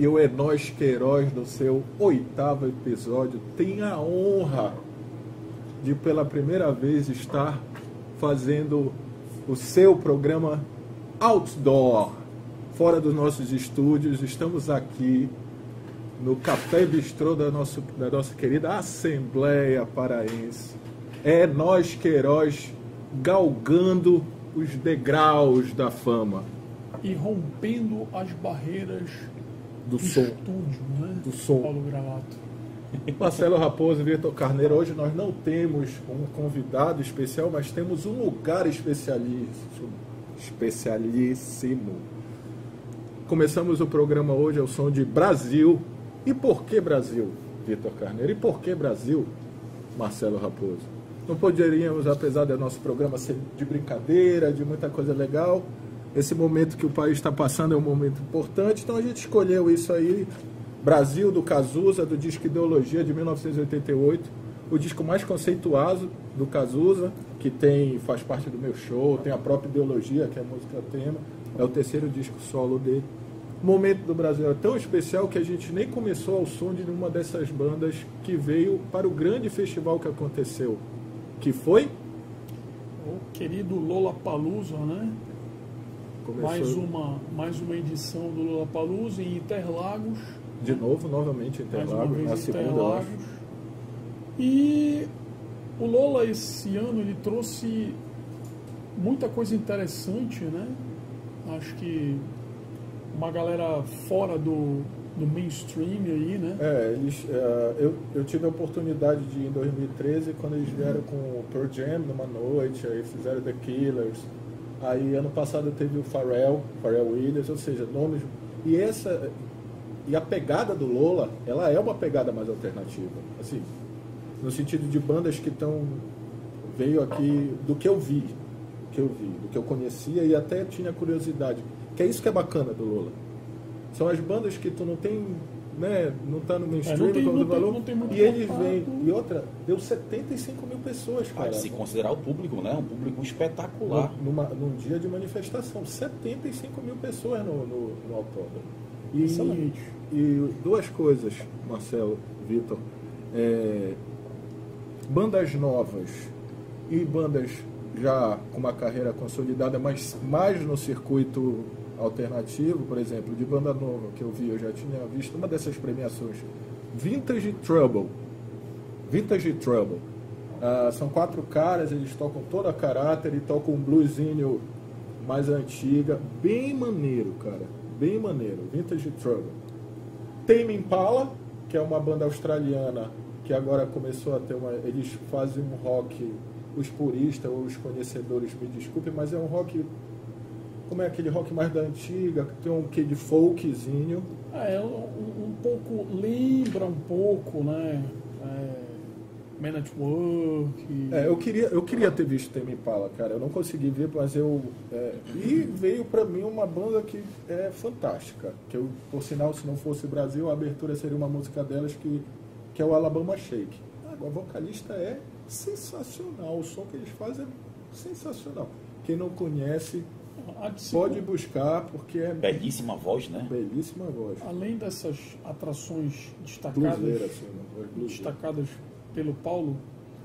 e o Enós Queiroz, no seu 8º episódio, tem a honra de, pela primeira vez, estar fazendo o seu programa outdoor, fora dos nossos estúdios. Estamos aqui no Café Bistrô da nossa querida Assembleia Paraense. Enós Queiroz galgando os degraus da fama. E rompendo as barreiras do som. Estúdio, né? Do som. Paulo Gravato. Marcelo Raposo e Vitor Carneiro. Hoje nós não temos um convidado especial, mas temos um lugar especialíssimo. Começamos o programa hoje ao som de Brasil. E por que Brasil, Vitor Carneiro? E por que Brasil, Marcelo Raposo? Não poderíamos, apesar do nosso programa ser de brincadeira, de muita coisa legal, esse momento que o país está passando é um momento importante, então a gente escolheu isso aí. Brasil, do Cazuza, do disco Ideologia, de 1988, o disco mais conceituado do Cazuza, que faz parte do meu show, tem a própria Ideologia, que é a música tema, é o 3º disco solo dele. O momento do Brasil é tão especial que a gente nem começou ao som de uma dessas bandas que veio para o grande festival que aconteceu, que foi o querido Lollapalooza, né? Começou... Mais uma edição do Lollapalooza em Interlagos. Novamente Interlagos, na segunda, eu acho. E o Lola esse ano ele trouxe muita coisa interessante, né? Acho que uma galera fora do mainstream aí, né? Eu tive a oportunidade de ir em 2013, quando eles vieram com o Pearl Jam numa noite, aí fizeram The Killers, aí ano passado teve o Pharrell Williams, ou seja, nomes... E a pegada do Lola, ela é uma pegada mais alternativa, assim, no sentido de bandas que veio aqui do que eu vi, do que eu conhecia e até tinha curiosidade, que é isso que é bacana do Lola. São as bandas que tu não tem, né, não tá no mainstream, e eles vêm, e outra, deu 75 mil pessoas, cara. Pode se considerar o público, né, um público espetacular. Num dia de manifestação, 75 mil pessoas no autódromo. E duas coisas, Marcelo, Vitor, bandas novas e bandas já com uma carreira consolidada, mas mais no circuito alternativo, por exemplo, de banda nova que eu já tinha visto uma dessas premiações, Vintage Trouble. São 4 caras, eles tocam toda a caráter e tocam um bluesinho mais antiga, bem maneiro, cara. Bem maneiro, Vintage Trouble. Tame Impala, que é uma banda australiana que agora começou a ter eles fazem um rock, os puristas ou os conhecedores me desculpem, mas é um rock, como é aquele rock mais da antiga, que tem um quê de folkzinho. Um pouco, lembra um pouco, né? Man at Work. Eu queria ter visto Tame Impala, cara. Eu não consegui ver, mas e veio pra mim uma banda que é fantástica. Que eu, por sinal, se não fosse Brasil, a abertura seria uma música delas que é o Alabama Shake. Agora, a vocalista é sensacional. O som que eles fazem é sensacional. Quem não conhece, pode buscar, porque é... Belíssima voz, né? Belíssima voz. Além dessas atrações destacadas, destacadas pelo Paulo,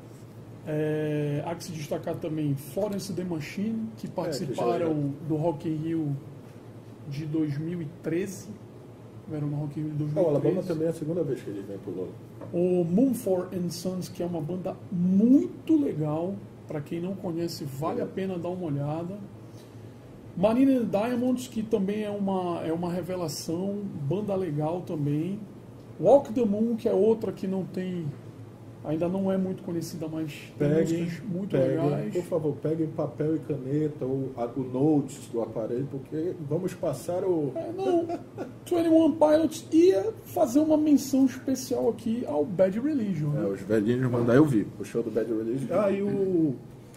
há que se destacar também Florence and the Machine, que participaram do Rock in Rio de 2013. Tiveram no Rock in Rio de 2013. O Alabama também é a segunda vez que ele vem pro Lola. O Mumford & Sons, que é uma banda muito legal, para quem não conhece, vale a pena dar uma olhada. Marina and Diamonds, que também é uma revelação, banda legal também. Walk the Moon, que é outra que ainda não é muito conhecida, mas tem músicas muito legais. Por favor, peguem papel e caneta ou o notes do aparelho, porque vamos passar o... 21 Pilots ia fazer uma menção especial aqui ao Bad Religion. Né? Os velhinhos mandaram, eu vi o show do Bad Religion. E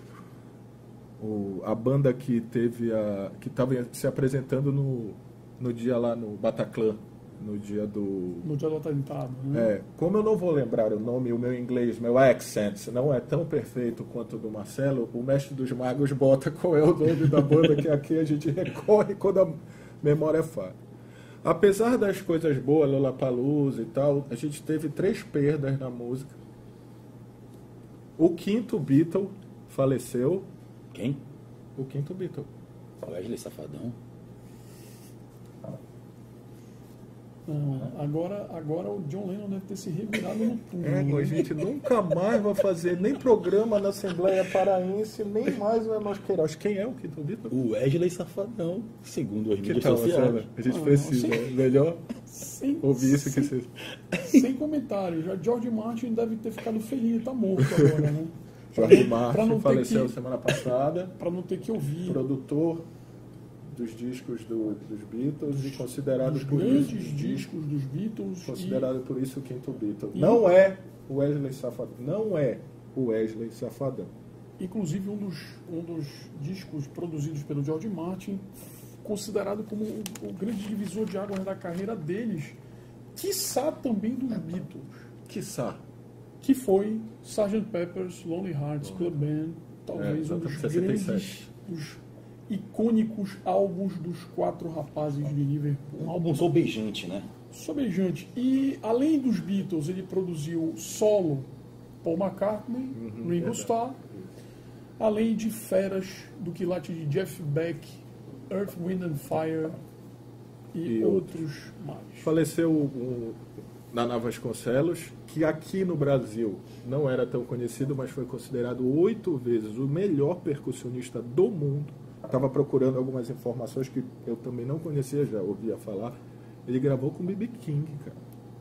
a banda que estava se apresentando no dia lá no Bataclan, no dia do atentado, né? Como eu não vou lembrar o nome, o meu inglês, meu accent não é tão perfeito quanto o do Marcelo, o mestre dos magos bota qual é o nome da banda, que aqui a gente recorre quando a memória é falha. Apesar das coisas boas, Lollapalooza e tal, a gente teve 3 perdas na música. O 5º Beatle faleceu. Quem? O 5º Beatle. Wesley Safadão. Não, agora o John Lennon deve ter se revirado no túmulo. A gente nunca mais vai fazer nem programa na Assembleia Paraense, nem mais vai mais Queiroz. Quem é o 5º Beatle? O Wesley Safadão, segundo as Que mídias tal, sociais. Marcelo? A gente precisa, melhor ouvir isso que você... Sem comentário. Já George Martin deve ter ficado feliz, tá morto agora, né? Jorge Pra não Martin ter faleceu que- semana passada, Para não ter que ouvir produtor dos discos dos Beatles e considerado os por grandes isso, discos dos Beatles. considerado por isso o 5º Beatle. E- Não é o Wesley Safadão. Não é o Wesley Safadão. Inclusive um dos discos produzidos pelo George Martin, considerado como o grande divisor de águas da carreira deles, quiçá também dos Beatles, Quiçá. que foi Sgt. Pepper's Lonely Hearts Club Band, talvez um dos 67. grandes, dos icônicos álbuns dos 4 rapazes de Liverpool. Um álbum sobejante, né? Sobejante. E além dos Beatles, ele produziu solo Paul McCartney, Ringo verdade. Starr, além de feras do quilate de Jeff Beck, Earth, Wind and Fire e outros mais. Faleceu o Naná Vasconcelos, que aqui no Brasil não era tão conhecido, mas foi considerado 8 vezes o melhor percussionista do mundo. Estava procurando algumas informações que eu também não conhecia, já ouvia falar. Ele gravou com o B.B. King, cara.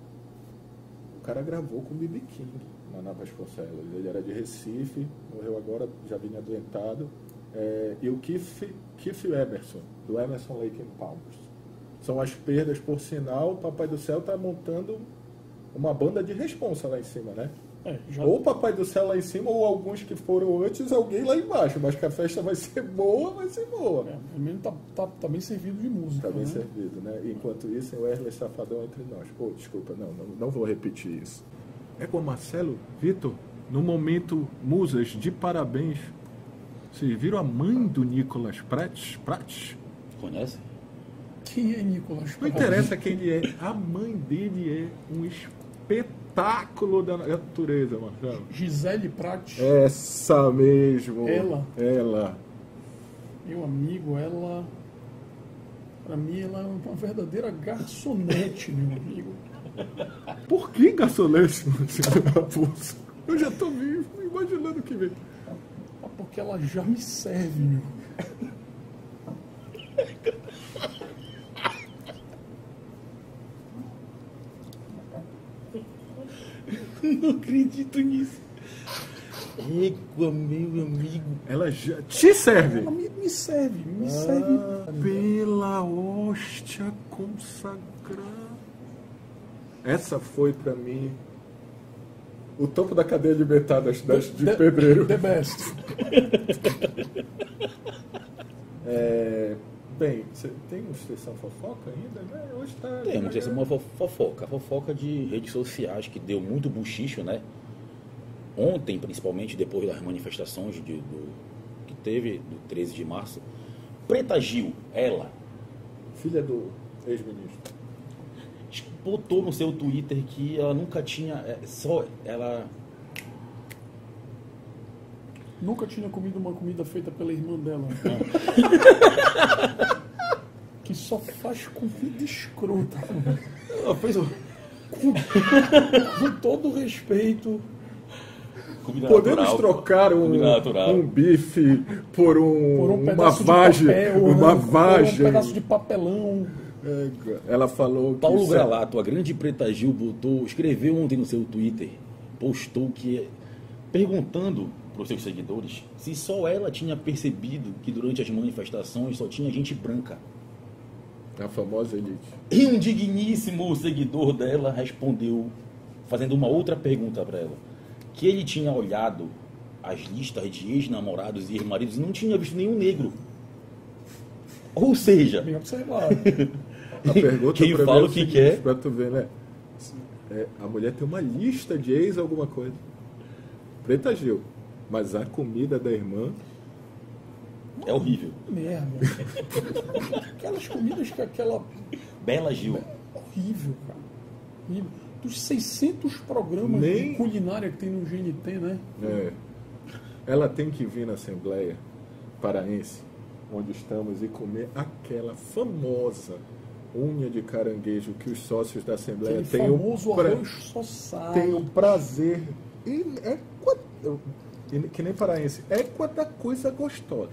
O cara gravou com o B.B. King, Naná Vasconcelos. Ele era de Recife, morreu agora, já vinha adoentado. E o Keith Emerson, do Emerson Lake and Palmer. São as perdas, por sinal. O Papai do Céu está montando uma banda de responsa lá em cima, né? Ou o Papai do Céu lá em cima, ou alguns que foram antes, alguém lá embaixo. Mas que a festa vai ser boa, vai ser boa. Pelo menos tá bem servido de música. Está bem né? servido, né? Enquanto isso, o Wesley Safadão entre nós. Pô, desculpa, não vou repetir isso. É com o Marcelo, Vitor, no momento Musas de Parabéns. Vocês viram a mãe do Nicolas Pratt? Conhece? Quem é Nicolas Não Pratt? interessa quem ele é. A mãe dele é um espetáculo da natureza, Marcelo. Gisele Pratt, Essa mesmo. Ela. meu amigo, ela... Pra mim, ela é uma verdadeira garçonete, meu amigo. Por que garçonete, Marcelo Raposo? Eu já tô vivo, imaginando o que vem. Porque ela já me serve, meu. Não acredito nisso. Égua, meu amigo. Ela já te serve. Ela me serve, me serve. Pela hóstia consagrada. Essa foi pra mim o topo da cadeia alimentar das de pedreiro. The best. Bem, você tem uma sessão fofoca ainda, né? Hoje tá. Temos essa uma fofoca. Fofoca de redes sociais que deu muito buchicho, né? Ontem, principalmente, depois das manifestações que teve, do 13 de março. Preta Gil, ela, Filha do ex-ministro. botou no seu Twitter que ela nunca tinha... só ela... Nunca tinha comido uma comida feita pela irmã dela. Que só faz comida escrota. Ela fez o... Com todo respeito. comida Podemos natural, trocar comida natural. um bife por Por um uma pedaço vagem. de papel. Uma Por um vagem. pedaço de papelão. Ela falou que. Paulo Gralato, a grande Preta Gil, escreveu ontem no seu Twitter, postou que, perguntando para os seus seguidores se só ela tinha percebido que durante as manifestações só tinha gente branca. A famosa elite. E um digníssimo seguidor dela respondeu, fazendo uma outra pergunta para ela, que ele tinha olhado as listas de ex-namorados e ex-maridos e não tinha visto nenhum negro. Ou seja, Bem observado. A pergunta quem pra fala mim é o que seguinte, quer. pra tu ver, né? A mulher tem uma lista de ex alguma coisa. Preta Gil. Mas a comida da irmã. É horrível. Merda. Aquelas comidas que aquela... Bela Gil. Horrível, cara. Horrível. Dos 600 programas de culinária que tem no GNT, né? É. Ela tem que vir na Assembleia Paraense, onde estamos, e comer aquela famosa unha de caranguejo que os sócios da Assembleia têm o prazer. Que nem paraense. É quanta coisa gostosa.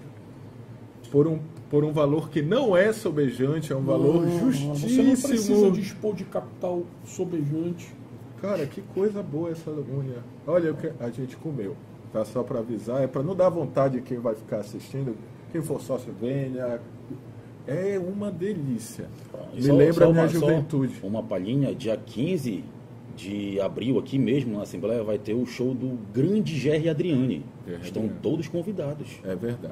Por um valor que não é sobejante, é um valor justíssimo. Você não precisa dispor de capital sobejante. Cara, que coisa boa essa unha. Olha o que a gente comeu. Tá? Só para avisar, é para não dar vontade de quem vai ficar assistindo. Quem for sócio, venha. É uma delícia. Me lembra a minha juventude. Uma palhinha, dia 15 de abril, aqui mesmo na Assembleia, vai ter o show do grande Gerry Adriane. Estão todos convidados. É verdade.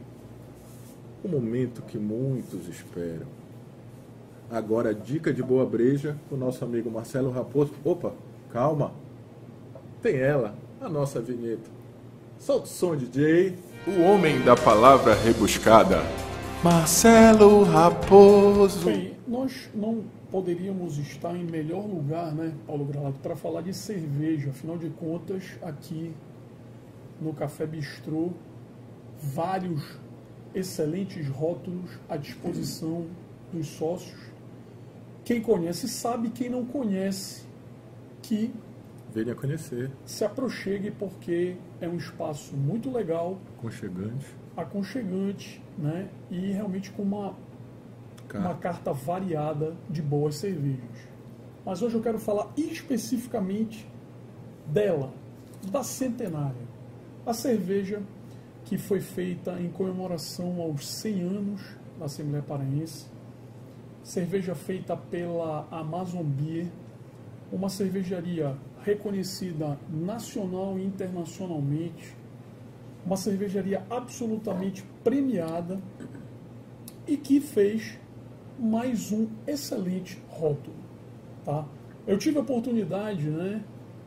O momento que muitos esperam. Agora, dica de boa breja, o nosso amigo Marcelo Raposo. Opa, calma. Tem ela, a nossa vinheta. Solta o som, DJ. O homem da palavra rebuscada, Marcelo Raposo. Bem, nós não poderíamos estar em melhor lugar, né, Paulo Gralato, para falar de cerveja. Afinal de contas, aqui no Café Bistrô, vários excelentes rótulos à disposição dos sócios. Quem conhece sabe, quem não conhece, que venha conhecer. Se aproxegue, porque é um espaço muito legal, aconchegante, né? E realmente com uma carta variada de boas cervejas. Mas hoje eu quero falar especificamente dela, da Centenária. A cerveja que foi feita em comemoração aos 100 anos da Assembleia Paraense. Cerveja feita pela Amazon Beer, uma cervejaria reconhecida nacional e internacionalmente, uma cervejaria absolutamente premiada e que fez mais um excelente rótulo. Tá? Eu tive a oportunidade, né,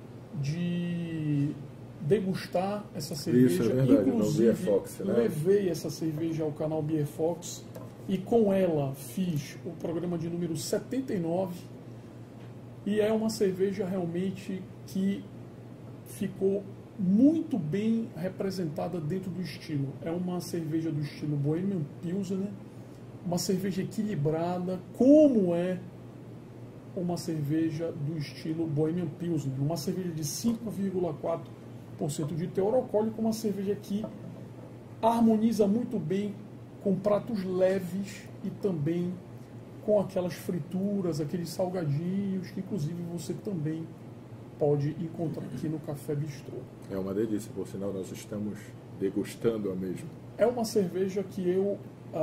de degustar essa cerveja. Isso é verdade, inclusive no Beer Fox, né? Levei essa cerveja ao canal Beer Fox e com ela fiz o programa de número 79, e é uma cerveja realmente que ficou muito bem representada dentro do estilo. É uma cerveja do estilo Bohemian Pilsner, uma cerveja equilibrada, como é uma cerveja do estilo Bohemian Pilsner, uma cerveja de 5,4% de teor alcoólico, uma cerveja que harmoniza muito bem com pratos leves e também com aquelas frituras, aqueles salgadinhos que inclusive você também pode encontrar aqui no Café Bistrô. É uma delícia, por sinal nós estamos degustando a mesma. É uma cerveja que eu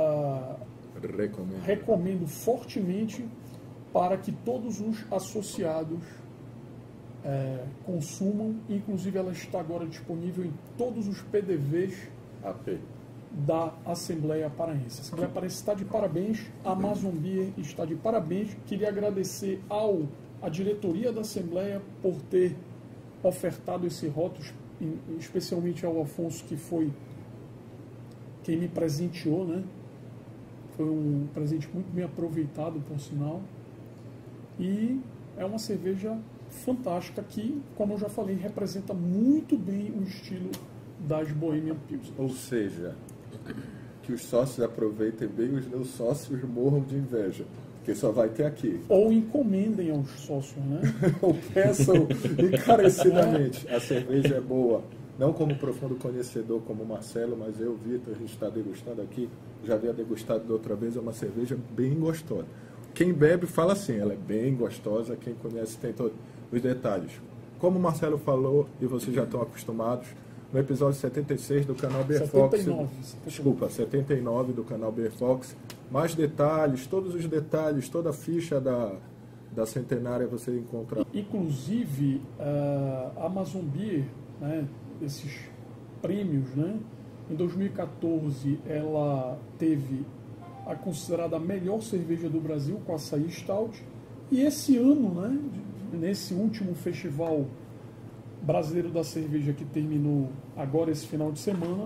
recomendo fortemente para que todos os associados consumam. Inclusive ela está agora disponível em todos os PDVs da Assembleia Paraense. A Assembleia Paraense está de parabéns, a Amazon Beer está de parabéns. Queria agradecer à diretoria da Assembleia por ter ofertado esse rótulo, especialmente ao Afonso, que foi quem me presenteou, né? Foi um presente muito bem aproveitado, por sinal. E é uma cerveja fantástica que, como eu já falei, representa muito bem o estilo das Bohemian Pilsner. Ou seja, que os sócios aproveitem bem, os meus sócios morram de inveja, porque só vai ter aqui. Ou encomendem aos sócios, né? Ou peçam encarecidamente. A cerveja é boa. Não como profundo conhecedor como o Marcelo, mas eu, Vitor, a gente está degustando aqui. Já havia degustado da outra vez, é uma cerveja bem gostosa. Quem bebe fala assim, ela é bem gostosa, quem conhece tem todos os detalhes. Como o Marcelo falou, e vocês já estão acostumados, no episódio 76 do canal Beer Fox. 79 do canal Beer Fox. Mais detalhes, todos os detalhes, toda a ficha da Centenária você encontra. Inclusive, a Amazon Beer, né, esses prêmios, né, em 2014 ela teve a considerada a melhor cerveja do Brasil com açaí stout. E esse ano, né, nesse último festival brasileiro da cerveja que terminou agora esse final de semana,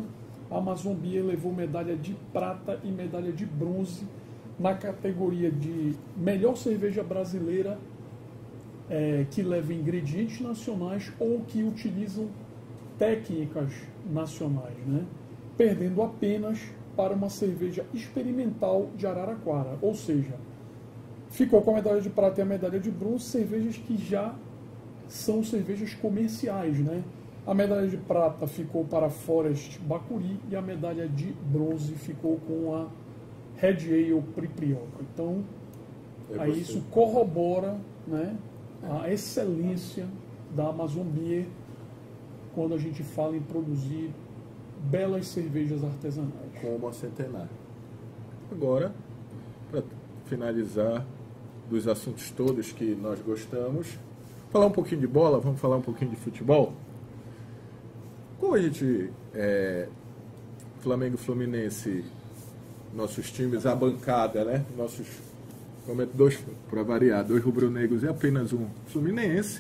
a Amazon Beer levou medalha de prata e medalha de bronze na categoria de melhor cerveja brasileira que leva ingredientes nacionais ou que utilizam técnicas nacionais, né? Perdendo apenas para uma cerveja experimental de Araraquara. Ou seja, ficou com a medalha de prata e a medalha de bronze cervejas que já são cervejas comerciais, né? A medalha de prata ficou para a Forest Bacuri e a medalha de bronze ficou com a Red Ale Priprioca. Então, aí isso corrobora, né, a excelência da Amazon Beer quando a gente fala em produzir belas cervejas artesanais. Como a Centenário. Agora, para finalizar dos assuntos todos que nós gostamos, falar um pouquinho de bola, vamos falar um pouquinho de futebol. Como a gente, Flamengo e Fluminense, nossos times, a bancada, né? Nossos, dois, para variar, 2 rubro-negros e apenas um fluminense.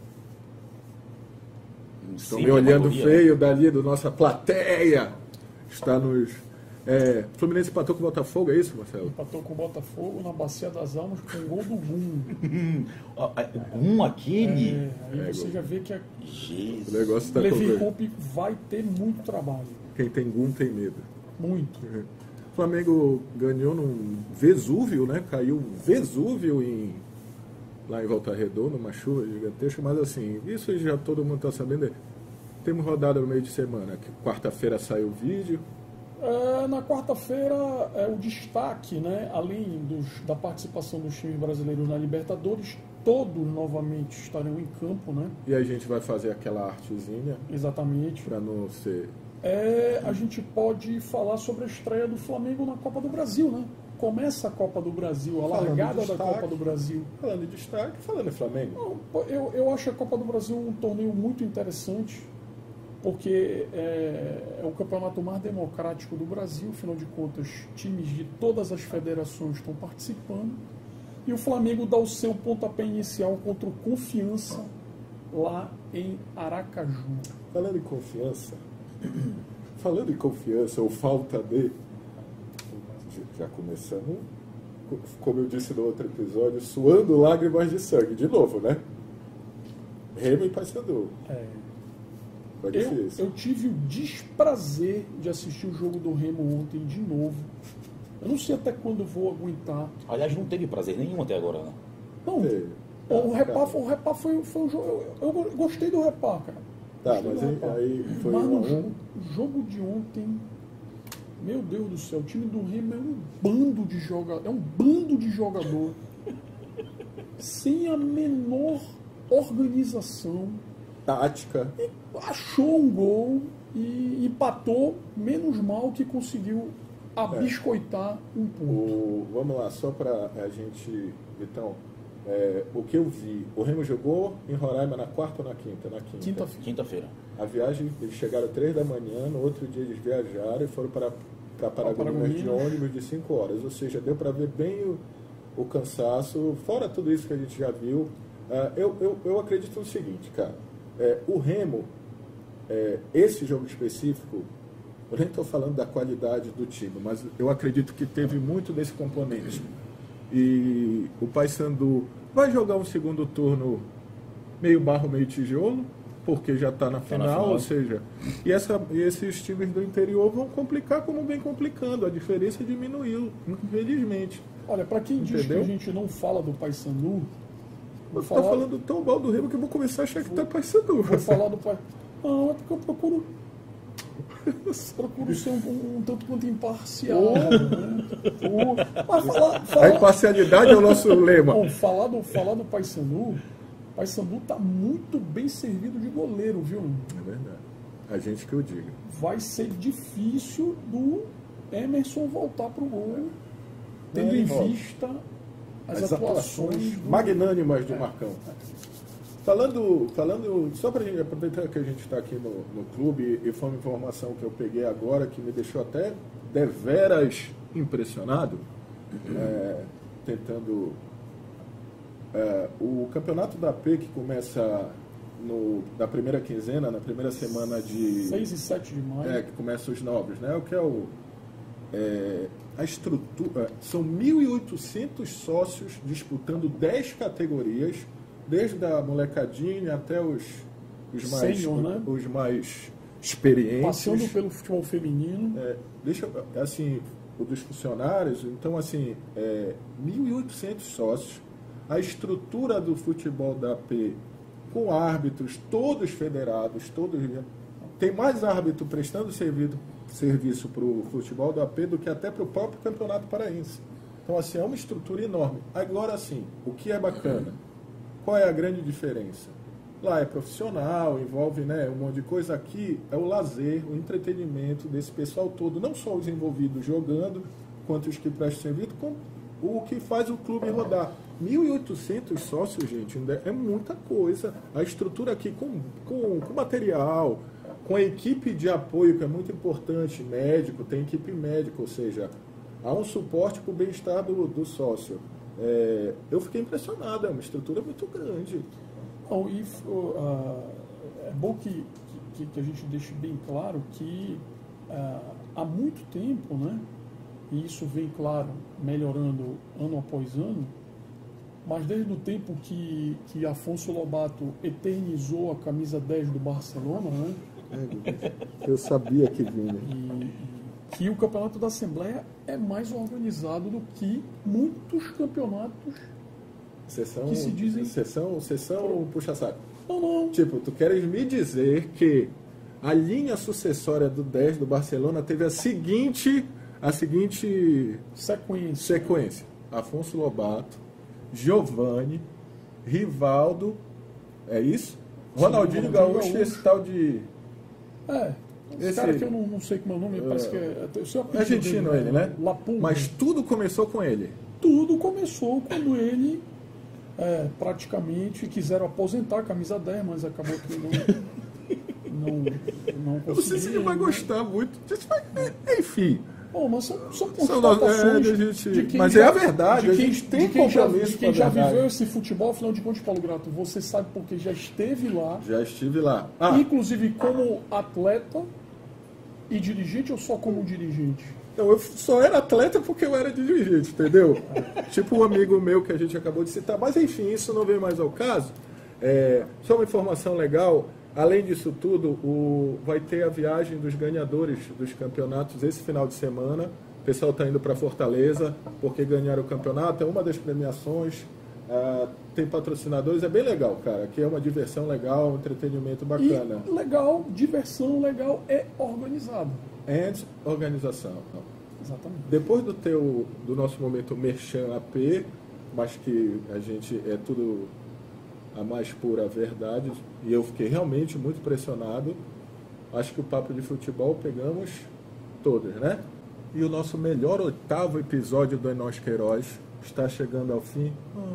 Estão me olhando feio dali da nossa plateia. Está nos... Fluminense empatou com o Botafogo, é isso, Marcelo? Empatou com o Botafogo na Bacia das Almas com o gol do Gum. O Gum aquele? Aí você já vê que Jesus. O negócio está Levi Coupe vai ter muito trabalho. Quem tem Gum tem medo. Muito. O Flamengo ganhou num Vesúvio, né? Caiu um Vesúvio lá em Volta Redonda, uma chuva gigantesca, mas assim, isso já todo mundo está sabendo. Temos rodada no meio de semana, que quarta-feira sai o vídeo. Na quarta-feira, o destaque, né, além da participação dos times brasileiros na Libertadores, todos novamente estarão em campo, né? E a gente vai fazer aquela artezinha. Exatamente. Para não ser... A gente pode falar sobre a estreia do Flamengo na Copa do Brasil, né? Começa a Copa do Brasil, a largada da Copa do Brasil. Falando de destaque, falando em Flamengo. Eu acho a Copa do Brasil um torneio muito interessante, porque é o campeonato mais democrático do Brasil, afinal de contas, times de todas as federações estão participando, e o Flamengo dá o seu pontapé inicial contra o Confiança lá em Aracaju. Falando em confiança, ou falta de, já começamos, como eu disse no outro episódio, suando lágrimas de sangue, de novo, né? Remo e Paysandu. Eu tive o desprazer de assistir o jogo do Remo ontem de novo. Eu não sei até quando eu vou aguentar. Aliás, não teve prazer nenhum até agora, né? Não. O Repá foi um jogo. Eu gostei do Repá, cara. Tá, mas aí foi o jogo de ontem, meu Deus do céu, o time do Remo é um bando de jogador sem a menor organização, tática, e achou um gol e empatou, menos mal que conseguiu abiscoitar um ponto. Vamos lá, só para a gente, então, o que eu vi, o Remo jogou em Roraima na quarta ou na quinta? Na quinta-feira. A viagem, eles chegaram 3 da manhã, no outro dia eles viajaram e foram para Paragominas de ônibus de 5 horas, ou seja, deu para ver bem o cansaço, fora tudo isso que a gente já viu. Eu acredito no seguinte, cara, o Remo, esse jogo específico, eu nem estou falando da qualidade do time, mas eu acredito que teve muito desse componente. E o Paysandu vai jogar um segundo turno meio barro, meio tijolo, porque já está na final, ou seja, e esses times do interior vão complicar como vem complicando, a diferença diminuiu, infelizmente. Olha, para quem diz que a gente não fala do Paysandu, você está falando tão mal do Remo que eu vou começar a achar que está Paysandu. Vou falar do Paysandu. Não, é porque eu procuro ser um tanto quanto imparcial. Né? Mas a imparcialidade é o nosso lema. Bom, falar do Paysandu, o Paysandu está muito bem servido de goleiro, viu? É verdade. A gente que eu digo. Vai ser difícil do Emerson voltar para o gol, tendo em vista as atuações magnânimas de Marcão. Falando só para a gente aproveitar que a gente está aqui no clube, e foi uma informação que eu peguei agora que me deixou até deveras impressionado, tentando... o campeonato da AP, que começa na primeira quinzena, na primeira semana de... 6 e 7 de maio. Que começam os novos, né? O que é a estrutura... São 1.800 sócios disputando 10 categorias, desde a molecadinha até os mais, Sênior, né? Os mais experientes. Passando pelo futebol feminino. Assim, o dos funcionários, então, assim, 1.800 sócios. A estrutura do futebol da AP, com árbitros, todos federados, tem mais árbitro prestando serviço para o futebol do AP do que até para o próprio Campeonato Paraense. Então, assim, é uma estrutura enorme. Agora, sim, o que é bacana? Qual é a grande diferença? Lá é profissional, envolve, né, um monte de coisa. Aqui é o lazer, o entretenimento desse pessoal todo, não só os envolvidos jogando, quanto os que prestam serviço, com o que faz o clube rodar. 1.800 sócios, gente, é muita coisa. A estrutura aqui com material, com a equipe de apoio, que é muito importante, médico, tem equipe médica, ou seja, há um suporte para o bem-estar do sócio. Eu fiquei impressionado, é uma estrutura muito grande. Bom, é bom que a gente deixe bem claro que há muito tempo, né, e isso vem, claro, melhorando ano após ano, mas desde o tempo que Afonso Lobato eternizou a camisa 10 do Barcelona, né, eu sabia que vinha. Que o campeonato da Assembleia é mais organizado do que muitos campeonatos que se dizem... Sessão puxa-saco. Não. Tipo, tu queres me dizer que a linha sucessória do 10 do Barcelona teve a seguinte sequência. Afonso Lobato, Giovani, Rivaldo, é isso? Ronaldinho Gaúcho e esse tal de... Esse cara que eu não sei como é o nome, parece que é argentino ele, né? Lapum. Mas tudo começou com ele. Tudo começou quando ele praticamente quiseram aposentar a camisa 10, mas acabou que não conseguiu. Eu não sei se ele vai gostar muito. Enfim. Bom, mas são constatações de quem mas já, é a verdade, a gente tem compromisso de quem já viveu esse futebol, afinal de contas, Paulo Grato, você sabe porque já esteve lá. Já estive lá. Inclusive como atleta e dirigente ou só como dirigente? Então, eu só era atleta porque eu era dirigente, entendeu? Tipo um amigo meu que a gente acabou de citar. Mas enfim, isso não vem mais ao caso. Só uma informação legal. Além disso tudo, vai ter a viagem dos ganhadores dos campeonatos esse final de semana. O pessoal está indo para Fortaleza porque ganharam o campeonato. É uma das premiações. Tem patrocinadores. É bem legal, cara. Aqui é uma diversão legal, um entretenimento bacana. E legal, diversão legal é organizado. Organização. Exatamente. Depois do nosso momento Merchan AP, mas que a gente é tudo a mais pura verdade, e eu fiquei realmente muito impressionado. Acho que o papo de futebol pegamos todos, né? E o nosso melhor 8º episódio do Nós Queiroz está chegando ao fim.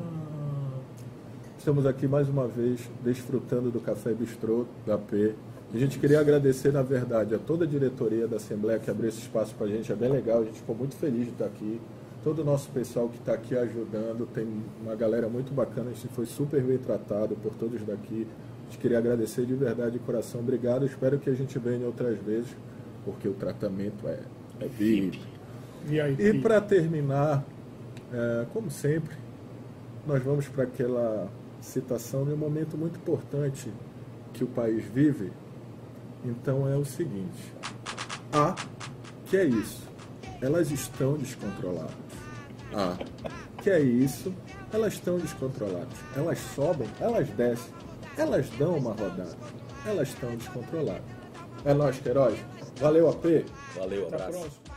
Estamos aqui mais uma vez desfrutando do Café Bistrô da AP. A gente queria agradecer, na verdade, a toda a diretoria da Assembleia que abriu esse espaço para a gente. É bem legal, a gente ficou muito feliz de estar aqui. Todo o nosso pessoal que está aqui ajudando, tem uma galera muito bacana, a gente foi super bem tratado por todos daqui. A gente queria agradecer de verdade, de coração. Obrigado, espero que a gente venha outras vezes, porque o tratamento é VIP. E para terminar, como sempre, nós vamos para aquela citação de um momento muito importante que o país vive. Então é o seguinte: que é isso? Elas estão descontroladas. Que é isso? Elas estão descontroladas. Elas sobem, elas descem, elas dão uma rodada. Elas estão descontroladas. É nóis, Queiroz. Valeu, AP. Valeu, Até a abraço. próxima.